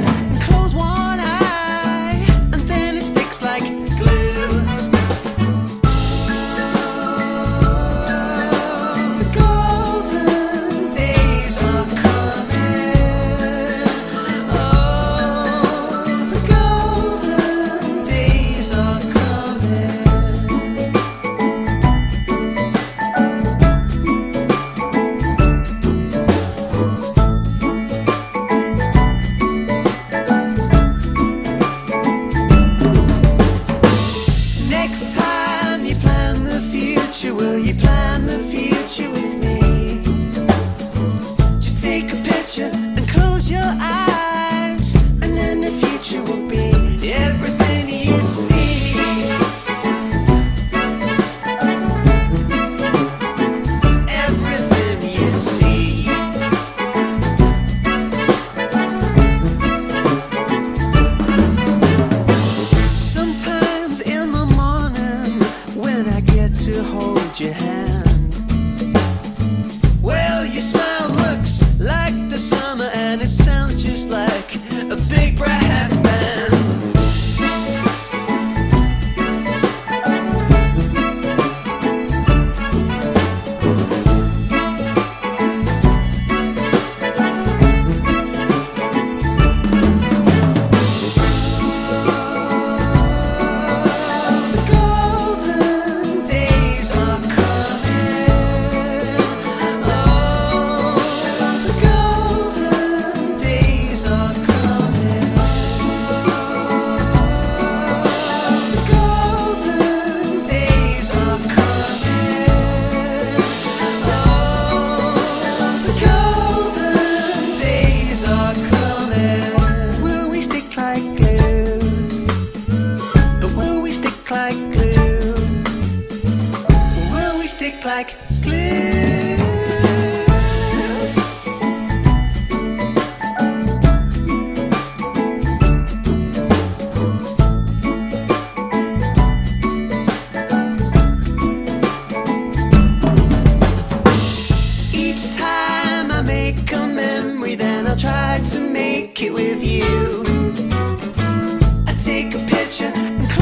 and close one eye, and then it sticks like glue. The golden days are coming. Oh, the golden days are coming. Next time you plan the future, will you plan the future with me? Just take a picture and close your eyes, and then the future will be everything you see. Everything you see. Sometimes in the morning when I get to hold your hand, well, your smile looks like the summer, and it sounds just like a big brass band. The golden days are coming. Oh, the golden days are coming. The golden days are coming. Oh, the golden days are coming. Will we stick like glue? But will we stick like glue? Will we stick like glue? Each time I make a memory, then I'll try to make it with you. I take a picture and